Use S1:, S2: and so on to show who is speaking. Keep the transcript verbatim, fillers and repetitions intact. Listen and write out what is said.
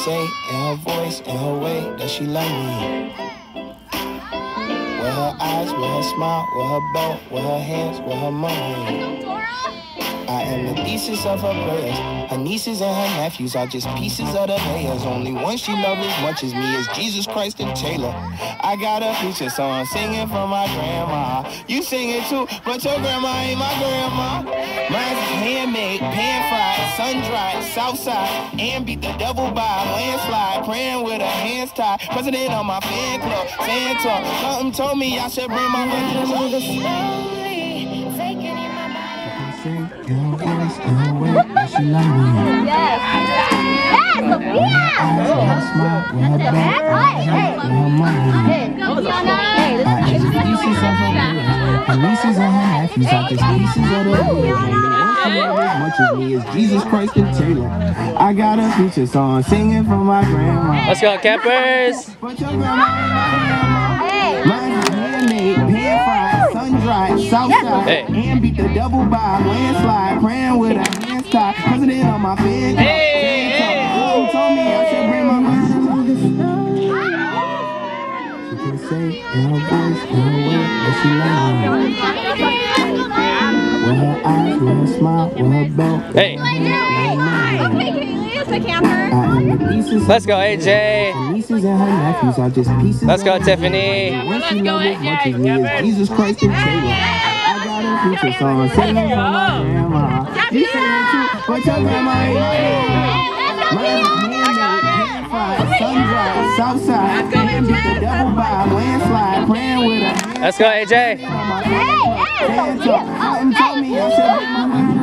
S1: say in her voice, in her way, that she love me. With her eyes, with her smile, with her belt, with her hands, with her money. I am the thesis of her prayers. Her nieces and her nephews are just pieces of the layers. Only one she loves as much as me is Jesus Christ and Taylor. I got a feature song singing for my grandma. You sing it too, but your grandma ain't my grandma. Mine's handmade, pan-fried, sun-dried, southside, and beat the devil by a landslide. Praying with her hands tied, president of my fan club, Santa. Something told me I should bring my friends. Your voice, your way, that she love me.
S2: Yes. Yes, yeah.
S1: Her smile, with her back, with her money. I am the pieces of her baby. Her nieces and her nephews are just pieces of the baby. One she loves as much as me is Jesus Christ and Taylor. I got a feature song singing for my grandma.
S3: Let's go, campers.
S1: But your grandma ain't my grandma. Mine's handmade, pan-fried, sun-dried, southside,
S3: hey.
S1: And beat the devil by a landslide. Praying with her hands tied, president on my fan.
S3: Hey, hey.
S1: Who told me I should bring my friends? She can say in her voice, in her way, that she loves me. With her eyes, with her smile, with her belt.
S3: Hey. Let's go, A J.
S1: Nieces and her nephews are just pieces.
S3: Let's go, Tiffany.
S1: Let's go, A J. Jesus Christ and Taylor. I got a future song singing for my grandma. You sing it too, but your grandma ain't my sun-dried, southside, and beat the devil by a landslide. Praying with her.
S3: Let's go, A J.
S2: Hey, hey,
S1: Something told me I should bring my